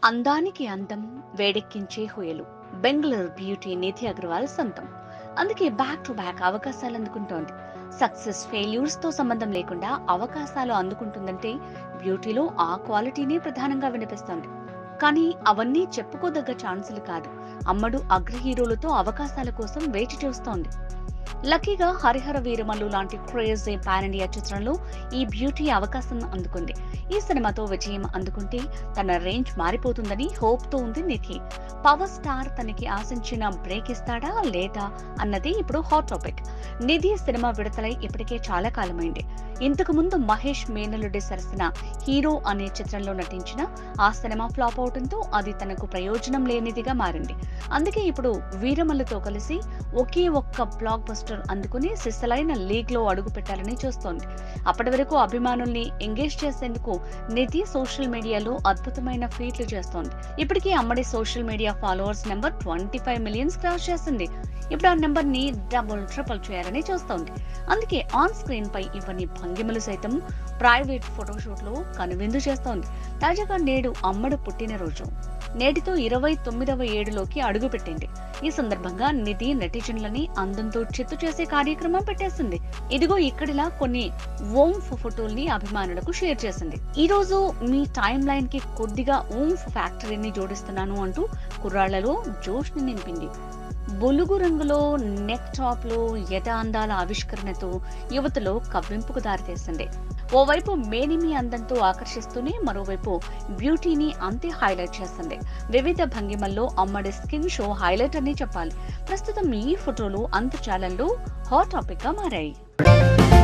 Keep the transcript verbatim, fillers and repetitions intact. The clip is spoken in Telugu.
అందానికి అందం వేడెక్కించే హొయలు బెంగళూరు బ్యూటీ నిధి అగర్వాల్ సొంతం. అందుకే బ్యాక్ టు బ్యాక్ అవకాశాలు అందుకుంటోంది. సక్సెస్ ఫెయిల్యూర్స్ తో సంబంధం లేకుండా అవకాశాలు అందుకుంటుందంటే బ్యూటీలో ఆ క్వాలిటీనే ప్రధానంగా వినిపిస్తోంది. కానీ అవన్నీ చెప్పుకోదగ్గ ఛాన్సులు కాదు. అమ్మడు అగ్ర హీరోలతో అవకాశాల కోసం వేచి చూస్తోంది. లక్కీగా హరిహర వీరమల్లు లాంటి క్రేజీ పాన్ ఇండియా చిత్రంలో ఈ బ్యూటీ అవకాశం అందుకుంది. ఈ సినిమాతో విజయం అందుకుంటే తన రేంజ్ మారిపోతుందని హోప్ తో ఉంది నిధి. పవర్ స్టార్ తనకి ఆశించిన బ్రేక్ ఇస్తాడా లేదా అన్నది ఇప్పుడు హాట్ టాపిక్. నిధి సినిమా విడుదలై ఇప్పటికే చాలా కాలమైంది. ఇంతకు ముందు మహేష్ మేనలుడి సరసన హీరో అనే చిత్రంలో నటించిన ఆ సినిమా ఫ్లాప్ అవడంతో అది తనకు ప్రయోజనం లేనిదిగా మారింది. అందుకే ఇప్పుడు వీరమల్లుతో కలిసి ఒకే ఒక్క బ్లాక్ బస్టర్ అందుకుని సిసలైన లీగ్ లో అడుగు పెట్టాలని చూస్తోంది. అప్పటి వరకు అభిమానుల్ని ఎంగేజ్ చేసేందుకు నిధి సోషల్ మీడియాలో అద్భుతమైన ఫీట్లు చేస్తోంది. ఇప్పటికీ అమ్మడి social media followers number twenty five millions cross చేసింది. ఇప్పుడు ఆ నెంబర్ ని డబుల్ ట్రిపుల్ చేయాలని చూస్తోంది. అందుకే ఆన్ స్క్రీన్ పై ఇవన్నీ భంగిమలు సైతం ప్రైవేట్ ఫోటోషూట్ లో కనువిందు చేస్తోంది. తాజాగా నేడు అమ్మడు పుట్టినరోజు. నేటితో ఇరవై తొమ్మిదవ ఏడులోకి అడుగు పెట్టింది. ఈ సందర్భంగా నిధి నెటిజన్లని అందంతో చిత్తు చేసే కార్యక్రమం పెట్టేసింది. ఇదిగో ఇక్కడిలా కొన్ని ఓంఫ్ ఫోటోల్ని అభిమానులకు షేర్ చేసింది. ఈ రోజు మీ టైమ్ లైన్ కి కొద్దిగా ఓంఫ్ ఫ్యాక్టరీని జోడిస్తున్నాను అంటూ కుర్రాళ్లలో జోష్ ని నింపింది. బొలుగు రంగులో నెక్ టాప్ లో యథ అందాల ఆవిష్కరణతో యువతలో కవ్వింపుకు దారితీసింది. ఓవైపు మేనిమి అందంతో ఆకర్షిస్తూనే మరోవైపు బ్యూటీని అంతే హైలైట్ చేసింది. వివిధ భంగిమల్లో అమ్మడి స్కిన్ షో హైలైట్ అని చెప్పాలి. ప్రస్తుతం ఈ ఫోటోలు అంతర్జాలంలో హాట్ టాపిక్ గా మారాయి.